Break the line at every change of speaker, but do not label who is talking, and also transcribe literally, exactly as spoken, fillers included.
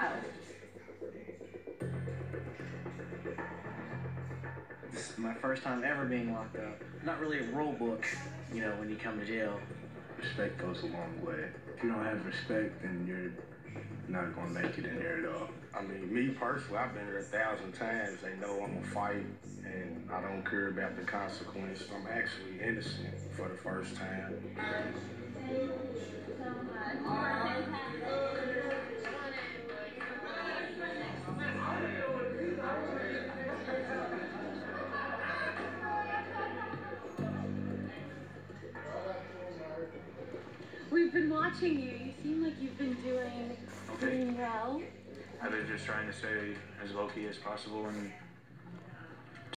have.
This is my first time ever being locked up. Not really a rule book, you know, when you come to jail.
Respect goes a long way. If you don't have respect, then you're not gonna make it in there at all.
I mean, me personally, I've been there a thousand times. They know I'm gonna fight, and I don't care about the consequences. I'm actually innocent for the first time.
We've been watching you. You seem like you've been doing,
Okay.
doing well.
I've been just trying to stay as low-key as possible and